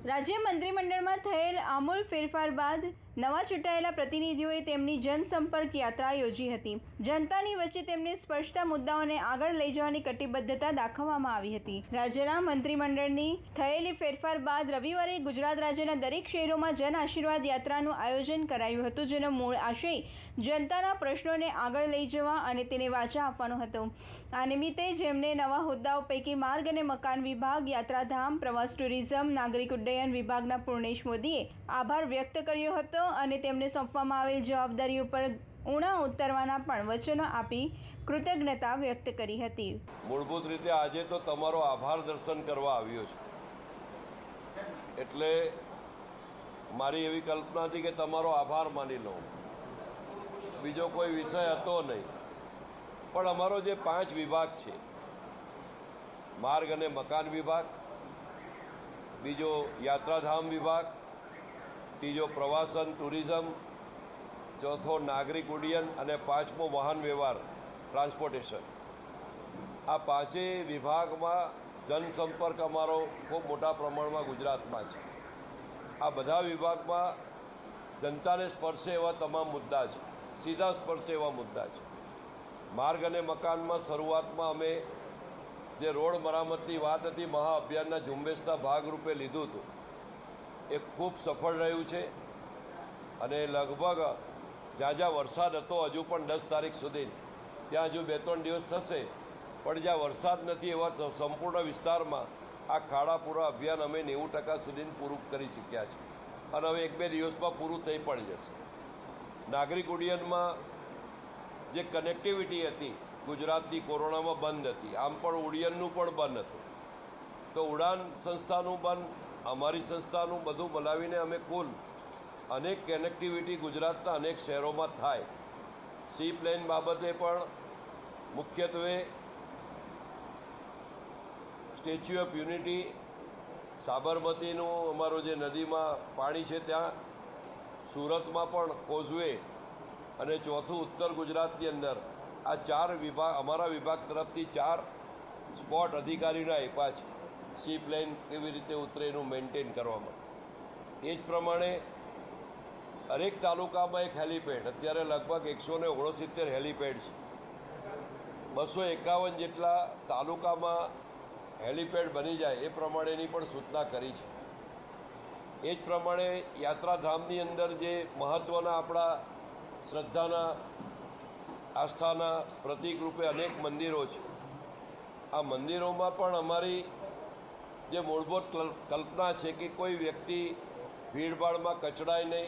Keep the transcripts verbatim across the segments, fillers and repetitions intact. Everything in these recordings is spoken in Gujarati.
રાજ્ય મંત્રીમંડળમાં થયેલ આમૂલ ફેરફાર બાદ નવા ચૂંટાયેલા પ્રતિનિધિઓએ તેમની જનસંપર્ક યાત્રા યોજી હતી. જનતાની વચ્ચે તેમને સ્પર્શતા મુદ્દાઓને આગળ લઈ જવાની કટિબદ્ધતા દાખવવામાં આવી હતી. રાજ્યના મંત્રીમંડળની થયેલી ફેરફાર બાદ રવિવારે ગુજરાત રાજ્યના દરેક શહેરોમાં જન આશીર્વાદ યાત્રાનું આયોજન કરાયું હતું, જેનો મૂળ આશય જનતાના પ્રશ્નોને આગળ લઈ જવા અને તેને વાચા આપવાનો હતો. આ નિમિત્તે જેમને નવા હોદ્દાઓ પૈકી માર્ગ અને મકાન વિભાગ, યાત્રાધામ, પ્રવાસ ટુરિઝમ, નાગરિક ઉડ્ડયન વિભાગના પૂર્ણેશ મોદીએ આભાર વ્યક્ત કર્યો હતો અને તેમને સોંપવામાં આવેલ જવાબદારી ઉપર ઊણા ઉતરવાના પણ વચનો આપી કૃતજ્ઞતા વ્યક્ત કરી હતી. મૂળભૂત રીતે આજે તો તમારો આભાર દર્શન કરવા આવ્યો છું, એટલે મારી એવી કલ્પના હતી કે તમારો આભાર માની લઉં, બીજો કોઈ વિષય હતો નહીં. પણ અમારો જે પાંચ વિભાગ છે, માર્ગ અને મકાન વિભાગ, બીજો યાત્રાધામ વિભાગ, ત્રીજો પ્રવાસન ટુરિઝમ, ચોથો નાગરિક ઉડ્ડયન અને પાંચમો વાહન વ્યવહાર ટ્રાન્સપોર્ટેશન, આ પાંચેય વિભાગમાં જનસંપર્ક અમારો ખૂબ મોટા પ્રમાણમાં ગુજરાતમાં છે. આ બધા વિભાગમાં જનતાને સ્પર્શે એવા તમામ મુદ્દા છે, સીધા સ્પર્શે એવા મુદ્દા છે. માર્ગ અને મકાનમાં શરૂઆતમાં અમે જે રોડ મરામતની વાત હતી, મહાઅભિયાનના ઝુંબેશના ભાગરૂપે લીધું હતું, એ ખૂબ સફળ રહ્યું છે. અને લગભગ જ્યાં જ્યાં વરસાદ હતો, હજુ પણ દસ તારીખ સુધી, ત્યાં હજુ બે ત્રણ દિવસ થશે, પણ જ્યાં વરસાદ નથી એવા સંપૂર્ણ વિસ્તારમાં આ ખાડાપુરા અભિયાન અમે નેવું ટકા સુધી પૂરું કરી શક્યા છે અને હવે એક બે દિવસમાં પૂરું થઈ પણ જશે. નાગરિક ઉડ્ડયનમાં જે કનેક્ટિવિટી હતી ગુજરાતની કોરોનામાં બંધ હતી, આમ પણ ઉડ્ડયનનું પણ બંધ હતું, તો ઉડાન સંસ્થાનું બંધ, અમારી સંસ્થાનું બધું બોલાવીને અમે કુલ અનેક કનેક્ટિવિટી ગુજરાતના અનેક શહેરોમાં થાય. સી પ્લેન બાબતે પણ મુખ્યત્વે સ્ટેચ્યુ ઓફ યુનિટી, સાબરમતીનું અમારું જે નદીમાં પાણી છે ત્યાં, સુરતમાં પણ કોઝવે, અને ચોથું ઉત્તર ગુજરાતની અંદર આ ચાર વિભાગ અમારા વિભાગ તરફથી ચાર સ્પોટ અધિકારીને આપ્યા છે સી પ્લેન કેવી રીતે ઉતરે એનું મેન્ટેન કરવામાં. એ જ પ્રમાણે દરેક તાલુકામાં એક હેલિપેડ, અત્યારે લગભગ એકસો ને ઓગણસિત્તેર હેલિપેડ છે, બસો એકાવન જેટલા તાલુકામાં હેલિપેડ બની જાય એ પ્રમાણેની પણ સૂચના કરી છે. એ જ પ્રમાણે યાત્રાધામની અંદર જે મહત્ત્વના આપણા શ્રદ્ધાના, આસ્થાના પ્રતીક રૂપે અનેક મંદિરો છે, આ મંદિરોમાં પણ અમારી જે મૂળભૂત કલ્પના છે કે કોઈ વ્યક્તિ ભીડભાડમાં કચડાય નહીં,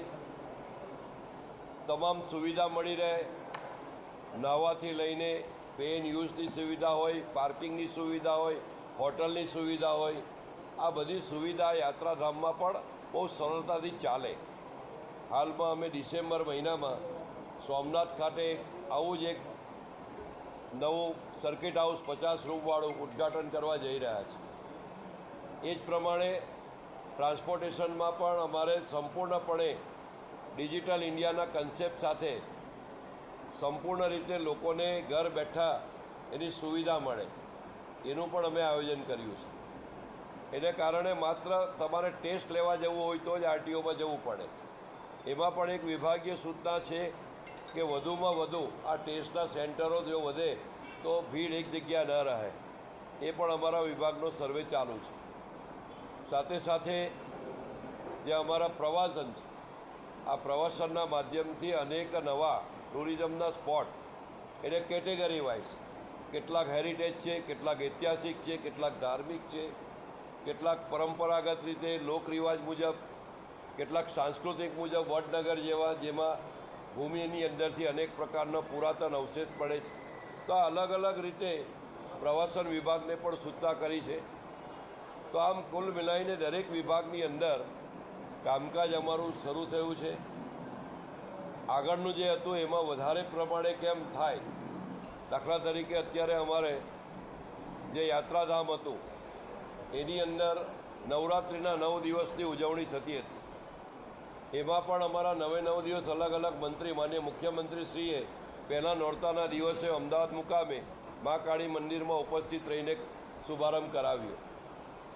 તમામ સુવિધા મળી રહે, નાહવાથી લઈને પેન યુઝની સુવિધા હોય, પાર્કિંગની સુવિધા હોય, હોટલની સુવિધા હોય, આ બધી સુવિધા યાત્રાધામમાં પણ બહુ સરળતાથી ચાલે. હાલમાં અમે ડિસેમ્બર મહિનામાં સોમનાથ ખાતે આવું જ એક નવું સર્કિટ હાઉસ પચાસ રૂમવાળું ઉદ્ઘાટન કરવા જઈ રહ્યા છે. એ જ પ્રમાણે ટ્રાન્સપોર્ટેશનમાં પણ અમારે સંપૂર્ણપણે ડિજિટલ ઇન્ડિયાના કન્સેપ્ટ સાથે સંપૂર્ણ રીતે લોકોને ઘર બેઠા એની સુવિધા મળે એનું પણ અમે આયોજન કર્યું છે. એને કારણે માત્ર તમારે ટેસ્ટ લેવા જવું હોય તો જ આરટીઓમાં જવું પડે. એમાં પણ એક વિભાગીય સૂચના છે કે વધુમાં વધુ આ ટેસ્ટના સેન્ટરો જો વધે તો ભીડ એક જગ્યા ન રહે. એ પણ અમારા વિભાગનો સર્વે ચાલુ છે. સાથે સાથે જે અમારા પ્રવાસન છે, આ પ્રવાસનના માધ્યમથી અનેક નવા ટુરિઝમના સ્પોટ, એને કેટેગરી વાઇઝ, કેટલાક હેરિટેજ છે, કેટલાક ઐતિહાસિક છે, કેટલાક ધાર્મિક છે, કેટલાક પરંપરાગત રીતે લોકરિવાજ મુજબ, કેટલાક સાંસ્કૃતિક મુજબ વડનગર જેવા, જેમાં ભૂમિની અંદરથી અનેક પ્રકારનો પુરાતન અવશેષ પડે છે. તો આ અલગ અલગ રીતે પ્રવાસન વિભાગને પણ સૂચના કરી છે. તો આમ કુલ મિલાઈને દરેક વિભાગની અંદર કામકાજ અમારું શરૂ થયું છે. આગળનું જે હતું એમાં વધારે પ્રમાણે કેમ થાય, દાખલા તરીકે અત્યારે અમારે જે યાત્રાધામ હતું એની અંદર નવરાત્રિના નવ દિવસની ઉજવણી થતી હતી. એમાં પણ અમારા નવે નવ દિવસ અલગ અલગ મંત્રી, માન્ય મુખ્યમંત્રીશ્રીએ પહેલા નોરતાના દિવસે અમદાવાદ મુકામે મા કાળી મંદિરમાં ઉપસ્થિત રહીને શુભારંભ કરાવ્યો.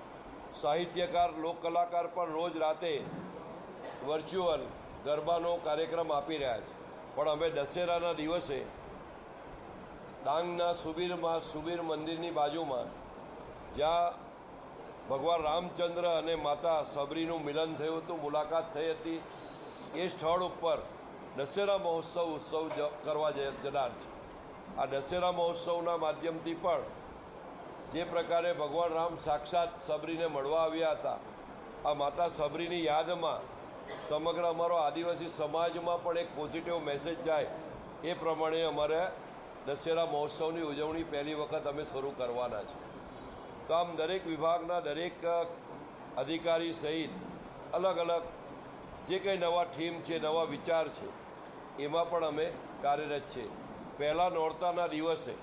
સાહિત્યકાર લોક કલાકાર પણ રોજ રાતે વર્ચ્યુઅલ ગરબાનો કાર્યક્રમ આપી રહ્યા છે. પણ અમે દશેરાના દિવસે ડાંગના સુબીરમાં સુબીર મંદિરની બાજુમાં જ્યાં ભગવાન રામચંદ્ર અને માતા સબરીનું મિલન થયું હતું, મુલાકાત થઈ હતી, એ સ્થળ ઉપર દશેરા મહોત્સવ ઉત્સવ કરવા જનાર છે. આ દશેરા મહોત્સવના માધ્યમથી પણ જે પ્રકારે ભગવાન રામ સાક્ષાત સબરીને મળવા આવ્યા હતા, આ માતા સબરીની યાદમાં સમગ્ર અમારો આદિવાસી સમાજમાં પણ એક પોઝિટિવ મેસેજ જાય એ પ્રમાણે અમારે દશેરા મહોત્સવની ઉજવણી પહેલી વખત અમે શરૂ કરવાના છે. તો આમ દરેક વિભાગના દરેક અધિકારી સહિત અલગ અલગ જે કંઈ નવા થીમ છે, નવા વિચાર છે, એમાં પણ અમે કાર્યરત છે. પહેલાં નોરતાના દિવસે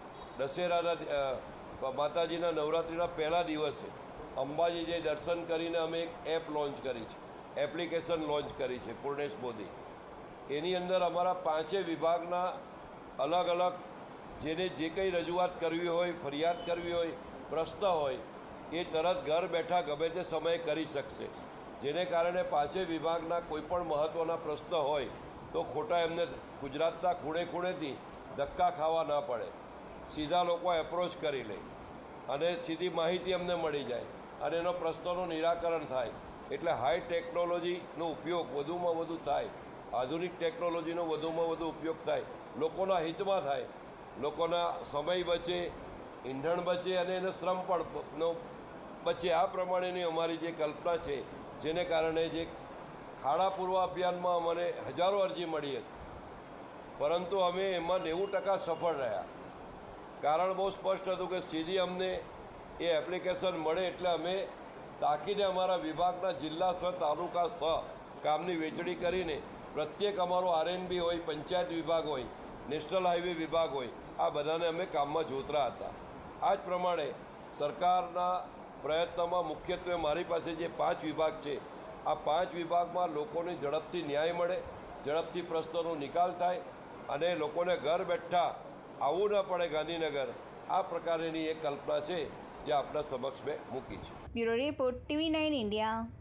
દશેરાના માતાજીના નવરાત્રિના પહેલા દિવસે અંબાજી જઈ દર્શન કરીને અમે એક એપ લોન્ચ કરી છે, એપ્લિકેશન લોન્ચ કરી છે પૂર્ણેશ મોદી. એની અંદર અમારા પાંચે વિભાગના અલગ અલગ જેને જે કંઈ રજૂઆત કરવી હોય, ફરિયાદ કરવી હોય, પ્રશ્ન હોય, એ તરત ઘર બેઠા ગમે તે સમયે કરી શકશે. જેને કારણે પાંચે વિભાગના કોઈપણ મહત્ત્વના પ્રશ્ન હોય તો ખોટા એમને ગુજરાતના ખૂણે ખૂણેથી ધક્કા ખાવા ના પડે, સીધા લોકો એપ્રોચ કરી લે અને સીધી માહિતી અમને મળી જાય અને એનો પ્રશ્નોનું નિરાકરણ થાય. એટલે હાઈ ટેકનોલોજીનો ઉપયોગ વધુમાં વધુ થાય, આધુનિક ટેકનોલોજીનો વધુમાં વધુ ઉપયોગ થાય, લોકોના હિતમાં થાય, લોકોના સમય બચે, ઈંધણ બચે અને એને શ્રમ પણ બચે. આ પ્રમાણેની અમારી જે કલ્પના છે, જેને કારણે જે ખાડા પૂર્વ અભિયાનમાં અમને હજારો અરજી મળી હતી, પરંતુ અમે એમાં નેવું ટકા સફળ રહ્યા. કારણ બહુ સ્પષ્ટ હતું કે સીધી અમને એ એપ્લિકેશન મળે એટલે અમે તાકીને અમારા વિભાગના જિલ્લા સ તાલુકા સ કામની વેચણી કરીને પ્રત્યેક અમારો આરએનબી હોય, પંચાયત વિભાગ હોય, નેશનલ હાઈવે વિભાગ હોય, આ બધાને અમે કામમાં જોતરા હતા. આ જ પ્રમાણે સરકારના પ્રયત્નમાં મુખ્યત્વે મારી પાસે જે પાંચ વિભાગ છે, આ પાંચ વિભાગમાં લોકોને ઝડપથી ન્યાય મળે, ઝડપથી પ્રશ્નોનો નિકાલ થાય અને લોકોને ઘર બેઠા આવવું ન પડે ગાંધીનગર. આ પ્રકારની એક કલ્પના છે જે આપણા સમક્ષ મેં મૂકી છે. Bureau report TV nine India.